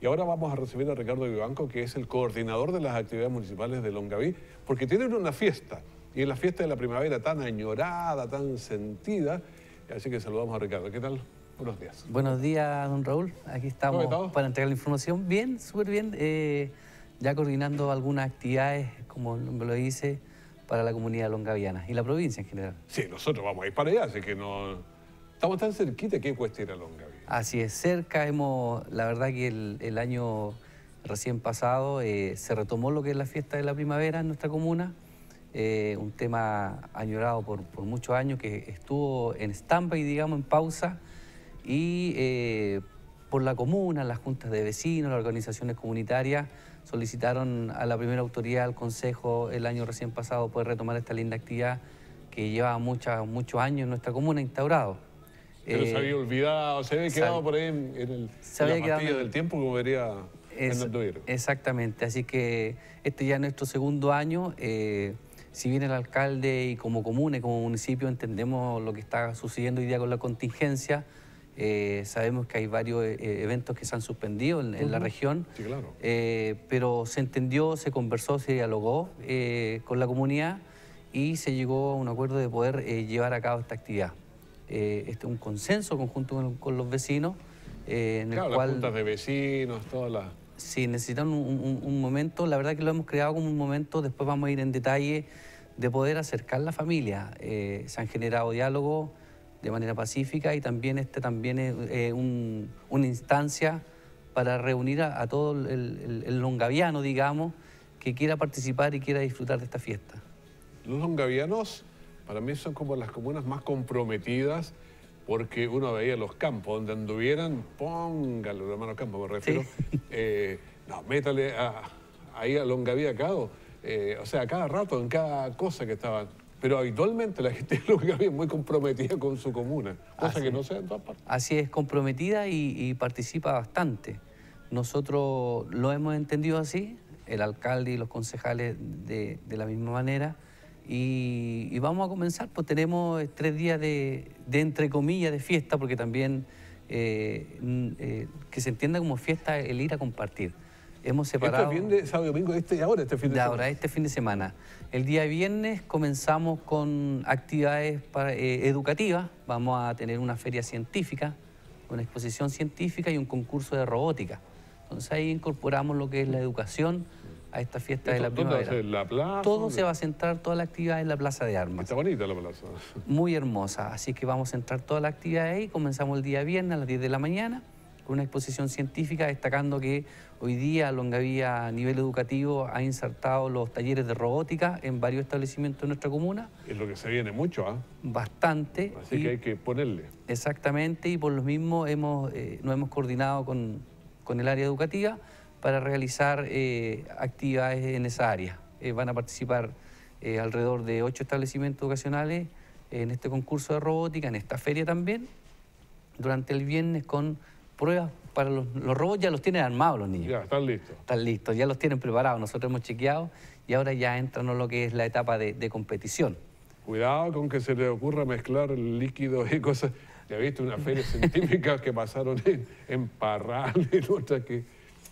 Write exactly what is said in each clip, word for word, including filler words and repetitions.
Y ahora vamos a recibir a Ricardo Vivanco, que es el coordinador de las actividades municipales de Longaví, porque tienen una fiesta, y es la fiesta de la primavera tan añorada, tan sentida. Así que saludamos a Ricardo. ¿Qué tal? Buenos días. Buenos días, don Raúl. Aquí estamos para entregar la información. Bien, súper bien. Eh, ya coordinando algunas actividades, como me lo dice, para la comunidad longaviana y la provincia en general. Sí, nosotros vamos a ir para allá, así que no... Estamos tan cerquita que cuesta ir a Longaví. Así es, cerca hemos... La verdad que el, el año recién pasado eh, se retomó lo que es la fiesta de la primavera en nuestra comuna. Eh, un tema añorado por, por muchos años que estuvo en stand-by, digamos, en pausa. Y eh, por la comuna, las juntas de vecinos, las organizaciones comunitarias solicitaron a la primera autoridad, al Consejo, el año recién pasado, poder retomar esta linda actividad que lleva mucha, muchos años en nuestra comuna instaurado. Pero eh, se había olvidado, se había quedado por ahí en, en, el, se en había la quedado pastilla en, del tiempo, como vería Fernando Vir. Exactamente, así que este ya es nuestro segundo año. Eh, si bien el alcalde y como comuna y como municipio entendemos lo que está sucediendo hoy día con la contingencia, Eh, sabemos que hay varios eh, eventos que se han suspendido en, en uh-huh. la región, sí, claro. eh, pero se entendió, se conversó, se dialogó eh, con la comunidad y se llegó a un acuerdo de poder eh, llevar a cabo esta actividad. Eh, este es un consenso conjunto con, con los vecinos. Eh, en claro, el cual, las juntas de vecinos, todas las... Sí, necesitan un, un, un momento, la verdad que lo hemos creado como un momento, después vamos a ir en detalle, de poder acercar la familia. Eh, se han generado diálogos de manera pacífica y también este también es eh, un, una instancia para reunir a, a todo el, el, el longaviano, digamos, que quiera participar y quiera disfrutar de esta fiesta. Los longavianos para mí son como las comunas más comprometidas, porque uno veía los campos, donde anduvieran, póngale, los hermanos Campos me refiero, ¿sí? eh, no, métale a, ahí a Longaví a cada, eh, o sea, a cada rato, en cada cosa que estaban. Pero habitualmente la gente de Longaví es muy comprometida con su comuna, cosa así, que no se da en todas partes. Así es, comprometida y, y participa bastante. Nosotros lo hemos entendido así, el alcalde y los concejales de, de la misma manera, y, y vamos a comenzar, pues tenemos tres días de, de entre comillas, de fiesta, porque también eh, eh, que se entienda como fiesta el ir a compartir. Hemos separado... Esto es bien de sábado y domingo, este, ahora, este fin de, de semana. Ahora, este fin de semana. El día viernes comenzamos con actividades para, eh, educativas. Vamos a tener una feria científica, una exposición científica y un concurso de robótica. Entonces ahí incorporamos lo que es la educación a esta fiesta de la primavera. ¿Dónde va a ser? ¿La plaza? Todo se va a centrar, toda la actividad en la Plaza de Armas. Está bonita la plaza. Muy hermosa, así que vamos a centrar toda la actividad ahí. Comenzamos el día viernes a las diez de la mañana. Con una exposición científica, destacando que hoy día Longaví a nivel educativo ha insertado los talleres de robótica en varios establecimientos de nuestra comuna. Es lo que se viene mucho, ¿ah? ¿eh? Bastante. Así y, que hay que ponerle. Exactamente, y por lo mismo hemos, eh, nos hemos coordinado con, con el área educativa para realizar eh, actividades en esa área. Eh, van a participar eh, alrededor de ocho establecimientos educacionales en este concurso de robótica, en esta feria también, durante el viernes con pruebas para los, los robots. Ya los tienen armados los niños. Ya, están listos. Están listos, ya los tienen preparados. Nosotros hemos chequeado y ahora ya entran en lo que es la etapa de, de competición. Cuidado con que se le ocurra mezclar líquidos y cosas. Ya viste una feria científica que pasaron en, en Parral, en otra que...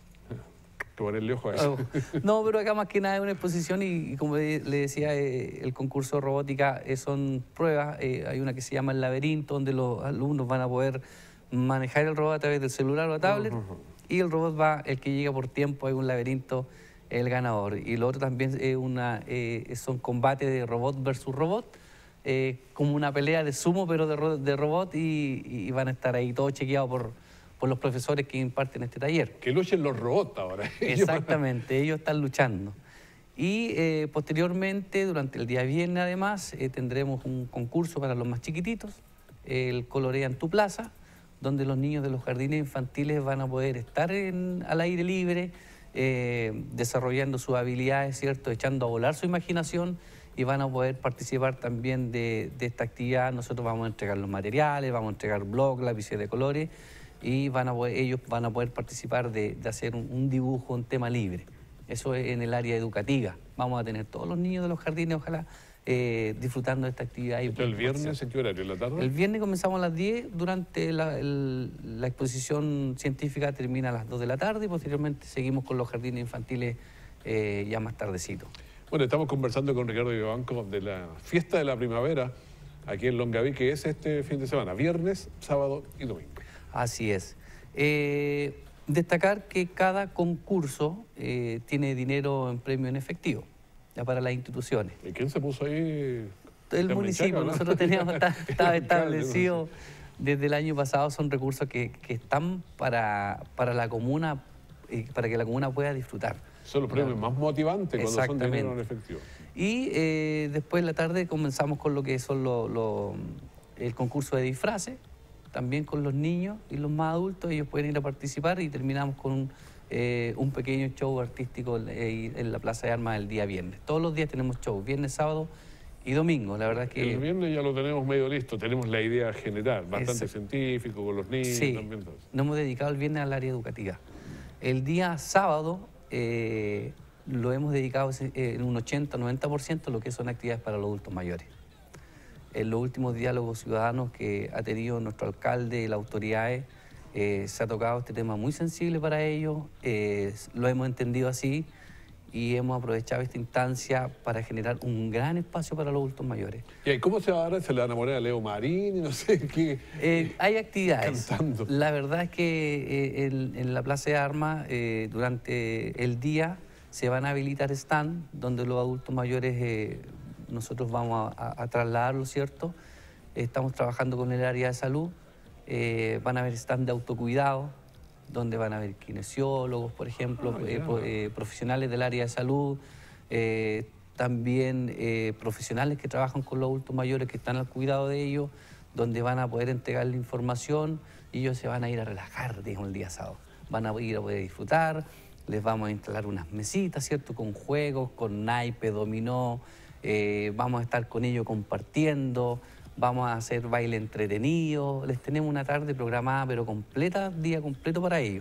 que ponerle ojo a eso. No, pero acá más que nada es una exposición y, y como le decía, eh, el concurso de robótica eh, son pruebas. Eh, hay una que se llama el laberinto, donde los alumnos van a poder manejar el robot a través del celular o la tablet, uh-huh. y el robot va, el que llega por tiempo, hay un laberinto, el ganador. Y lo otro también es una, eh, son combates de robot versus robot, eh, como una pelea de sumo, pero de, ro de robot, y, y van a estar ahí todos chequeados por, por los profesores que imparten este taller. Que luchen los robots ahora. Exactamente, ellos están luchando. Y eh, posteriormente, durante el día viernes además, eh, tendremos un concurso para los más chiquititos, el Colorea en tu Plaza, donde los niños de los jardines infantiles van a poder estar en, al aire libre, eh, desarrollando sus habilidades, ¿cierto?, echando a volar su imaginación, y van a poder participar también de, de esta actividad. Nosotros vamos a entregar los materiales, vamos a entregar blogs, lápices de colores, y van a poder, ellos van a poder participar de, de hacer un, un dibujo, un tema libre. Eso es en el área educativa. Vamos a tener todos los niños de los jardines, ojalá, eh, disfrutando de esta actividad. Y ¿El viernes en qué horario? ¿En la tarde? El viernes comenzamos a las diez, durante la, el, la exposición científica termina a las dos de la tarde y posteriormente seguimos con los jardines infantiles eh, ya más tardecito. Bueno, estamos conversando con Ricardo Vivanco de la fiesta de la primavera aquí en Longaví, que es este fin de semana, viernes, sábado y domingo. Así es. Eh, destacar que cada concurso eh, tiene dinero en premio en efectivo, ya para las instituciones. ¿Y quién se puso ahí? El municipio, nosotros teníamos, estaba establecido desde el año pasado, son recursos que, que están para, para la comuna, eh, para que la comuna pueda disfrutar. Son los premios más motivantes cuando son dinero en efectivo. Y eh, después de la tarde comenzamos con lo que son lo, lo, el concurso de disfraces, también con los niños y los más adultos, ellos pueden ir a participar y terminamos con un, eh, un pequeño show artístico en, en la Plaza de Armas el día viernes. Todos los días tenemos show, viernes, sábado y domingo, la verdad es que... El viernes ya lo tenemos medio listo, tenemos la idea general, bastante Exacto. científico, con los niños sí, también. Nos hemos dedicado el viernes al área educativa. El día sábado eh, lo hemos dedicado en un ochenta noventa por ciento a lo que son actividades para los adultos mayores. En los últimos diálogos ciudadanos que ha tenido nuestro alcalde y las autoridades, eh, se ha tocado este tema muy sensible para ellos, eh, lo hemos entendido así y hemos aprovechado esta instancia para generar un gran espacio para los adultos mayores. ¿Y cómo se va a dar? ¿Se le van a poner a Leo Marín y no sé qué? Eh, hay actividades. Cantando. La verdad es que eh, en, en la Plaza de Armas, eh, durante el día, se van a habilitar stand donde los adultos mayores... Eh, nosotros vamos a, a, a trasladarlo, ¿cierto? Estamos trabajando con el área de salud, eh, van a haber stand de autocuidado, donde van a haber kinesiólogos, por ejemplo, ah, eh, eh, profesionales del área de salud, eh, también eh, profesionales que trabajan con los adultos mayores que están al cuidado de ellos, donde van a poder entregarle información y ellos se van a ir a relajar, digamos, el día sábado. Van a ir a poder disfrutar, les vamos a instalar unas mesitas, ¿cierto? Con juegos, con naipe, dominó. Eh, vamos a estar con ellos compartiendo, vamos a hacer baile entretenido, les tenemos una tarde programada pero completa, día completo para ellos.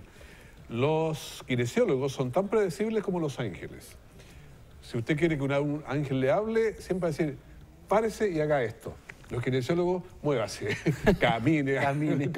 Los kinesiólogos son tan predecibles como los ángeles. Si usted quiere que un ángel le hable, siempre va a decir, párese y haga esto. Los kinesiólogos, muévase, camine. Camine.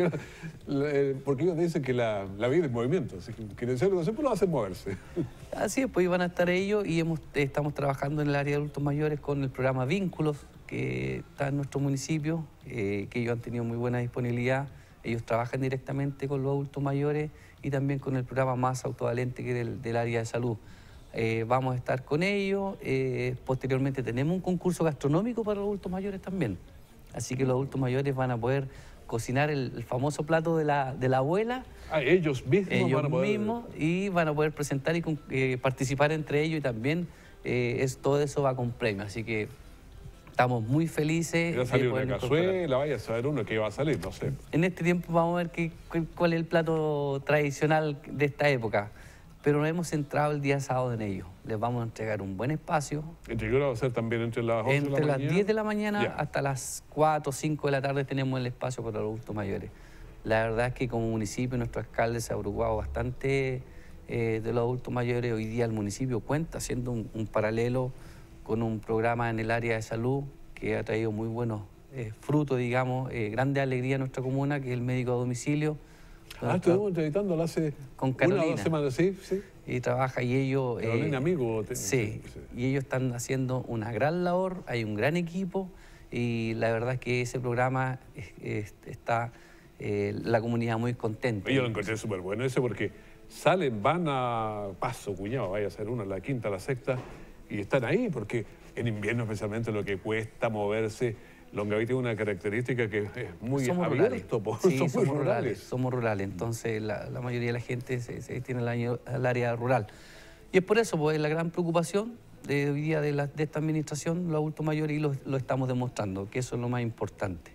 Porque ellos dicen que la, la vida es movimiento, así que el kinesiólogo siempre lo hace moverse. Así es, pues van a estar ellos y hemos, estamos trabajando en el área de adultos mayores con el programa Vínculos, que está en nuestro municipio, eh, que ellos han tenido muy buena disponibilidad. Ellos trabajan directamente con los adultos mayores y también con el programa Más Autovalente, que es del, del área de salud. Eh, vamos a estar con ellos. Eh, posteriormente tenemos un concurso gastronómico para los adultos mayores también. Así que los adultos mayores van a poder cocinar el, el famoso plato de la, de la abuela. Ah, ellos mismos ellos van a poder... mismos y van a poder presentar y eh, participar entre ellos y también eh, es, todo eso va con premio. Así que estamos muy felices. Va a salir una cazuela, vaya a saber uno que va a salir, no sé. En este tiempo vamos a ver qué, cuál es el plato tradicional de esta época. Pero nos hemos centrado el día sábado en ello. Les vamos a entregar un buen espacio. ¿Entre qué hora va a ser también? ¿Entre las once Entre de la las mañana? diez de la mañana yeah. hasta las cuatro o cinco de la tarde tenemos el espacio para los adultos mayores. La verdad es que como municipio nuestro alcalde se ha preocupado bastante eh, de los adultos mayores. Hoy día el municipio cuenta haciendo un, un paralelo con un programa en el área de salud que ha traído muy buenos eh, frutos, digamos, eh, grande alegría a nuestra comuna, que es el médico a domicilio. Ah, estuvimos entrevistándola hace con una o dos semanas, sí, sí. Y trabaja y ellos... Carolina, eh, amigo. Te, sí, sí, y ellos están haciendo una gran labor, hay un gran equipo y la verdad es que ese programa es, es, está eh, la comunidad muy contenta. Yo lo encontré súper bueno ese porque salen, van a Paso, cuñado, vaya a ser una, la quinta, la sexta, y están ahí porque en invierno especialmente lo que cuesta moverse. Longaví tiene una característica que es muy somos abierto, rurales. Sí, somos, somos muy rurales. rurales. Somos rurales, entonces la, la mayoría de la gente se, se tiene el, año, el área rural. Y es por eso, pues, la gran preocupación de hoy día de, la, de esta administración, los adultos mayores, y lo, lo estamos demostrando, que eso es lo más importante.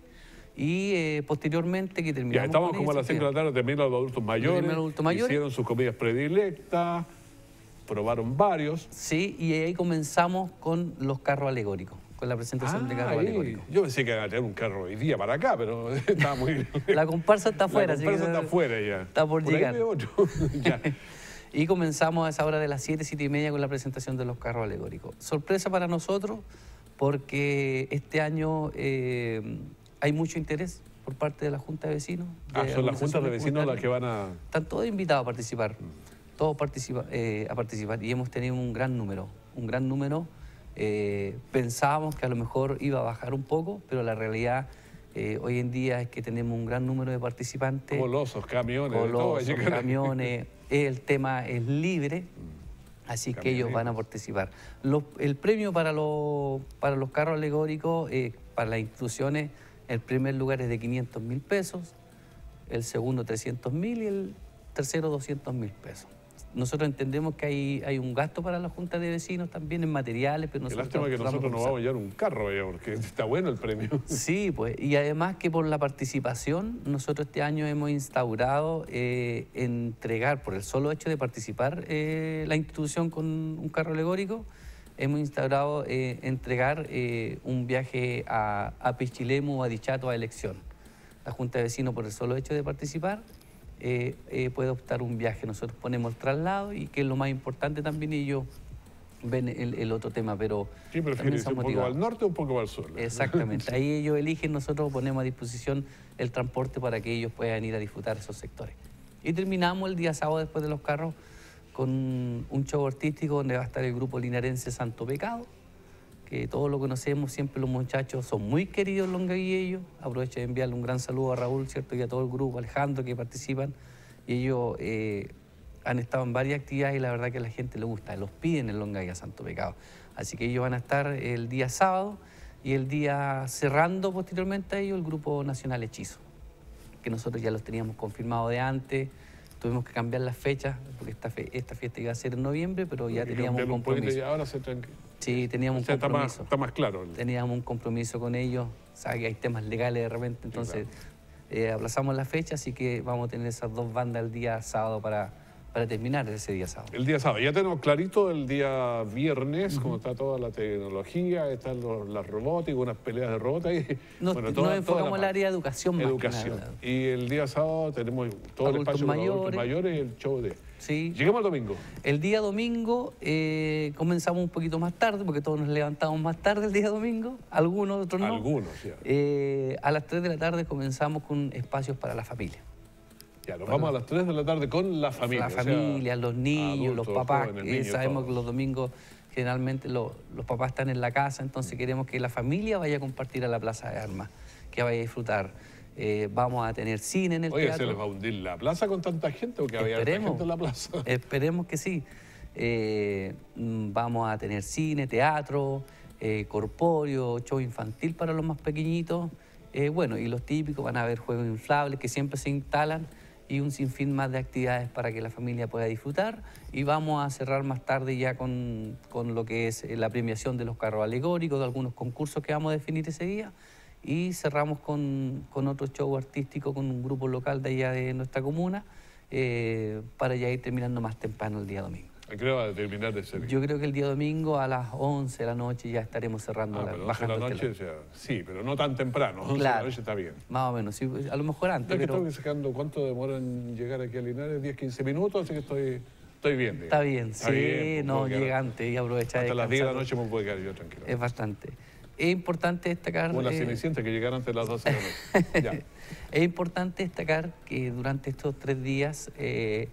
Y eh, posteriormente que terminamos... Ya, estamos como a las cinco de la tarde, terminan los adultos mayores, los adultos mayores, hicieron sus comidas predilectas, probaron varios. Sí, y ahí comenzamos con los carros alegóricos. Con la presentación ah, de carro alegórico. Yo pensé que iban a traer un carro hoy día para acá, pero está muy... La comparsa está afuera. La comparsa así que está afuera ya. Está por, por llegar. Ahí veo otro. Ya. Y comenzamos a esa hora de las siete, siete y media con la presentación de los carros alegóricos. Sorpresa para nosotros, porque este año eh, hay mucho interés por parte de la Junta de Vecinos. De Ah, son las juntas de vecinos las que van a... Están todos invitados a participar, todos participa, eh, a participar y hemos tenido un gran número, un gran número. Eh, pensábamos que a lo mejor iba a bajar un poco, pero la realidad eh, hoy en día es que tenemos un gran número de participantes. Colosos, camiones, Colosos, de todo. camiones, el tema es libre, así que ellos van a participar. Los, el premio para los, para los carros alegóricos, eh, para las instituciones, el primer lugar es de quinientos mil pesos, el segundo trescientos mil y el tercero doscientos mil pesos. Nosotros entendemos que hay, hay un gasto para la Junta de Vecinos también en materiales, pero nosotros... Qué lástima que nosotros no vamos a llevar un carro, allá, porque está bueno el premio. Sí, pues, y además que por la participación, nosotros este año hemos instaurado eh, entregar, por el solo hecho de participar eh, la institución con un carro alegórico, hemos instaurado eh, entregar eh, un viaje a, a Pichilemu o a Dichato a elección. La Junta de Vecinos, por el solo hecho de participar, eh, eh, puede optar un viaje. Nosotros ponemos el traslado y que es lo más importante también, y ellos ven el, el otro tema, pero... Sí, prefieren un poco al norte o un poco al sur. Exactamente, sí. Ahí ellos eligen, nosotros ponemos a disposición el transporte para que ellos puedan ir a disfrutar esos sectores. Y terminamos el día sábado, después de los carros, con un show artístico donde va a estar el grupo linarense Santo Pecado, que todos lo conocemos, siempre los muchachos son muy queridos longavillos. Aprovecho de enviarle un gran saludo a Raúl, ¿cierto? Y a todo el grupo, Alejandro, que participan. Y ellos eh, han estado en varias actividades y la verdad que a la gente le gusta, los piden en Longaví Santo Pecado. Así que ellos van a estar el día sábado y el día cerrando posteriormente a ellos el Grupo Nacional Hechizo, que nosotros ya los teníamos confirmado de antes. Tuvimos que cambiar las fechas, porque esta, fe, esta fiesta iba a ser en noviembre, pero ya teníamos un compromiso. Y ahora se tranqui... Sí, teníamos o sea, un compromiso. Está más, está más claro. Teníamos un compromiso con ellos, sabe que hay temas legales de repente, entonces sí, claro. eh, aplazamos la fecha, así que vamos a tener esas dos bandas el día sábado para, para terminar ese día sábado. El día sábado, ya tenemos clarito el día viernes, uh-huh. como está toda la tecnología, están los, las robóticas, unas peleas de robots ahí. Nos, bueno, toda, nos enfocamos en el área de educación. Educación. Más que nada. Y el día sábado tenemos todo adultos el espacio mayores, para adultos mayores y el show de... Sí. Llegamos al domingo. El día domingo eh, comenzamos un poquito más tarde, porque todos nos levantamos más tarde el día domingo, algunos, otros no. Algunos, sí. Eh, a las tres de la tarde comenzamos con espacios para la familia. Ya, nos vamos a las tres de la tarde con la familia. La familia, sea, los niños, adultos, los papás. Jóvenes, eh, niños, sabemos todos. que los domingos generalmente lo, los papás están en la casa, entonces queremos que la familia vaya a compartir a la Plaza de Armas, que vaya a disfrutar. Eh, vamos a tener cine en el Oye, teatro. ¿se les va a hundir la plaza con tanta gente o que había tanta gente en la plaza? Esperemos que sí. Eh, vamos a tener cine, teatro, eh, corpóreo, show infantil para los más pequeñitos. Eh, bueno, y los típicos, van a haber juegos inflables que siempre se instalan y un sinfín más de actividades para que la familia pueda disfrutar. Y vamos a cerrar más tarde ya con, con lo que es la premiación de los carros alegóricos, de algunos concursos que vamos a definir ese día. Y cerramos con, con otro show artístico con un grupo local de allá de nuestra comuna eh, para ya ir terminando más temprano el día domingo. ¿A qué hora va a terminar ese día? Yo creo que el día domingo a las once de la noche ya estaremos cerrando. Ah, la, pero once de la noche, o sea, sí, pero no tan temprano. once claro, de la noche está bien. Más o menos, sí, a lo mejor antes. Ya que pero... estoy sacando, ¿cuánto demora en llegar aquí a Linares? diez, quince minutos, así que estoy, estoy bien. Digamos. Está bien, está sí, bien, no, llega antes y aprovecha de hasta las diez de la noche me puedo quedar yo tranquilo. Es bastante. Es importante destacar... Como la eh... Cenicienta, que llegaron antes de las doce de la noche. Ya. Es importante destacar que durante estos tres días eh,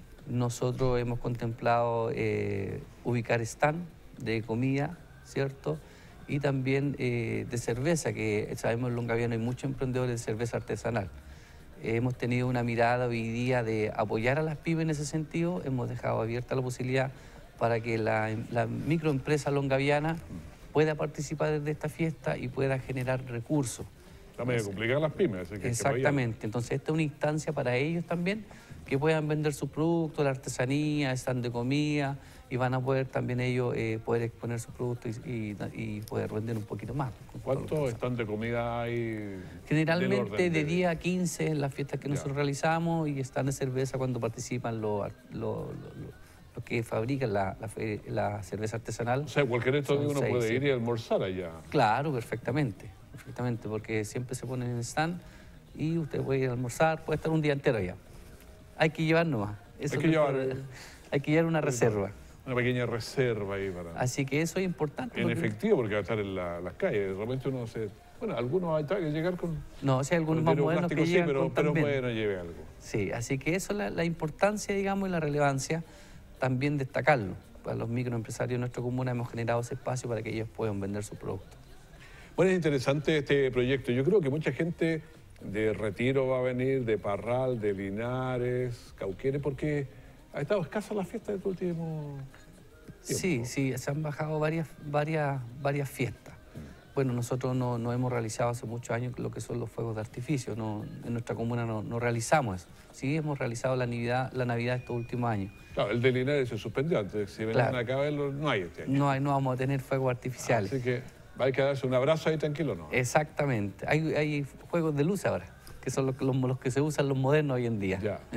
nosotros hemos contemplado eh, ubicar stand de comida, ¿cierto? Y también eh, de cerveza, que sabemos en Longaviano hay muchos emprendedores de cerveza artesanal. Eh, hemos tenido una mirada hoy día de apoyar a las pymes en ese sentido. Hemos dejado abierta la posibilidad para que la, la microempresa longaviana pueda participar de esta fiesta y pueda generar recursos. Está medio complicado las pymes. Así que exactamente. Que Entonces, esta es una instancia para ellos también, que puedan vender sus productos, la artesanía, están de comida, y van a poder también ellos eh, poder exponer sus productos y, y, y poder vender un poquito más. ¿Cuántos están de comida hay? Generalmente de diez a quince en las fiestas que ya. nosotros realizamos, y están de cerveza cuando participan los... Lo, lo, lo, los que fabrican la, la, la cerveza artesanal. O sea, cualquier día uno seis, puede sí. ir y almorzar allá. Claro, perfectamente, perfectamente, porque siempre se ponen en stand y usted puede ir a almorzar, puede estar un día entero allá. Hay que llevar nomás. Eso hay, que llevar, por, hay que llevar una reserva. Una pequeña reserva ahí para... Así que eso es importante. En porque... efectivo, porque va a estar en la, las calles. De repente uno se... Bueno, algunos va a tener que llegar con... No, o sea, algunos más modernos que sí, llegan pero, con pero también. bueno, lleve algo. Sí, así que eso es la, la importancia, digamos, y la relevancia, también destacarlo. Para los microempresarios de nuestra comuna hemos generado ese espacio para que ellos puedan vender sus productos. Bueno, es interesante este proyecto. Yo creo que mucha gente de Retiro va a venir, de Parral, de Linares, Cauquenes, porque ha estado escasa la fiesta de tu último tiempo. Sí, sí, se han bajado varias, varias, varias fiestas. Bueno, nosotros no, no hemos realizado hace muchos años lo que son los fuegos de artificio. No, en nuestra comuna no, no realizamos eso. Sí hemos realizado la Navidad, la Navidad estos últimos años. Claro, el de Linares se suspendió antes. Si venían Claro. acá a verlo, no hay este año. No, hay, no vamos a tener fuegos artificiales. Así que hay que darse un abrazo ahí tranquilo, ¿no? Exactamente. Hay, hay juegos de luz ahora, que son los, los, los que se usan los modernos hoy en día. Ya.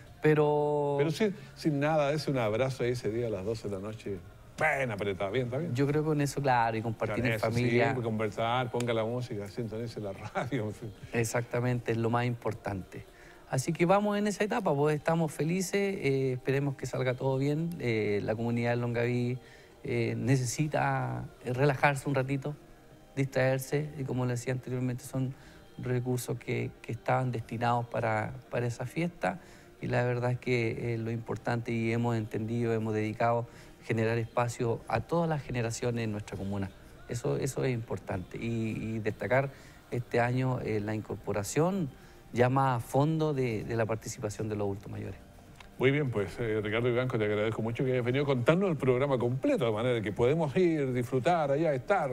Pero, Pero sin, sin nada, ese un abrazo ahí ese día a las doce de la noche. Bueno, apretado, bien, está bien. yo creo que con eso, claro, y compartir en Eso, familia, sí, conversar, ponga la música, sintonice la radio, en fin. exactamente, es lo más importante. Así que vamos en esa etapa, pues estamos felices, eh, esperemos que salga todo bien. Eh, la comunidad de Longaví eh, necesita relajarse un ratito, distraerse, y como les decía anteriormente, son recursos que, que estaban destinados para, para esa fiesta, y la verdad es que eh, lo importante, y hemos entendido, hemos dedicado generar espacio a todas las generaciones en nuestra comuna. Eso, eso es importante, y, y destacar este año eh, la incorporación ya más a fondo de, de la participación de los adultos mayores. Muy bien, pues eh, Ricardo Vivanco, te agradezco mucho que hayas venido contándonos el programa completo, de manera que podemos ir, disfrutar allá, estar,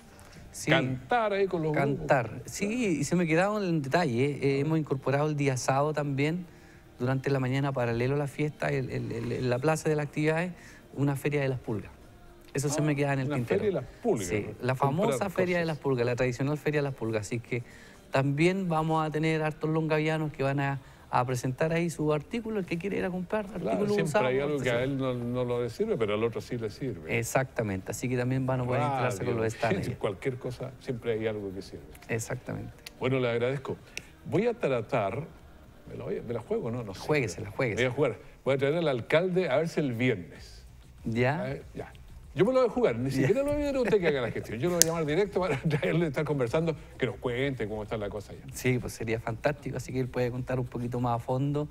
Sí, cantar ahí con los cantar. grupos. Sí, y se me quedaba en el detalle, eh, hemos incorporado el día sábado también, durante la mañana, paralelo a la fiesta, el, el, el, en la plaza de las actividades, una feria de las pulgas. Eso Ah, se me queda en el una tintero. feria de las pulgas. Sí, la Comprar famosa feria de cosas. las pulgas, la tradicional feria de las pulgas. Así que también vamos a tener hartos longavianos que van a, a presentar ahí su artículo, el que quiere ir a comprar Claro, artículos siempre usados. hay algo que a pues, él no, no lo sirve, pero al otro sí le sirve. Exactamente, así que también van a poder entrarse con Radio, los stands. ahí. cualquier cosa, siempre hay algo que sirve. Exactamente. Bueno, le agradezco. Voy a tratar, me, lo voy a- me la juego, ¿no? No sé. Juéguesela, juéguesela. Voy a jugar. Voy a traer al alcalde a ver si el viernes. A ¿Ya? ver, ya. Yo me lo voy a jugar, ni siquiera lo voy a dar a usted que haga la gestión. Yo lo voy a llamar directo para traerle, estar conversando, que nos cuente cómo está la cosa allá. Sí, pues sería fantástico, así que él puede contar un poquito más a fondo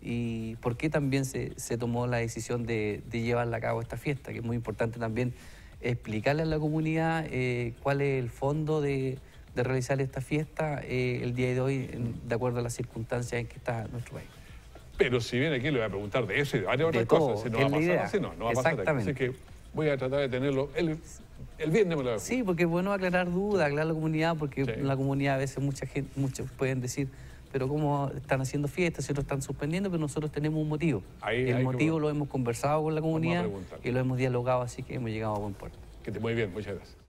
y por qué también se, se tomó la decisión de, de llevarla a cabo esta fiesta, que es muy importante también explicarle a la comunidad eh, cuál es el fondo de, de realizar esta fiesta eh, el día de hoy, en- de acuerdo a las circunstancias en que está nuestro país. Pero si viene aquí le voy a preguntar de eso y de varias De otras todo, cosas. Si no que va a es la pasar idea. así, no, no va a pasar aquí. Exactamente. Así que voy a tratar de tenerlo. El, el viernes me lo voy a jugar. Sí, porque es bueno aclarar dudas, aclarar la comunidad, porque Sí. en la comunidad a veces mucha gente, muchos pueden decir, pero ¿cómo están haciendo fiestas si otros están suspendiendo? Pero nosotros tenemos un motivo. Ahí El hay que- motivo lo hemos conversado con la Vamos a comunidad preguntarle. y lo hemos dialogado, así que hemos llegado a buen puerto. Que esté muy bien, muchas gracias.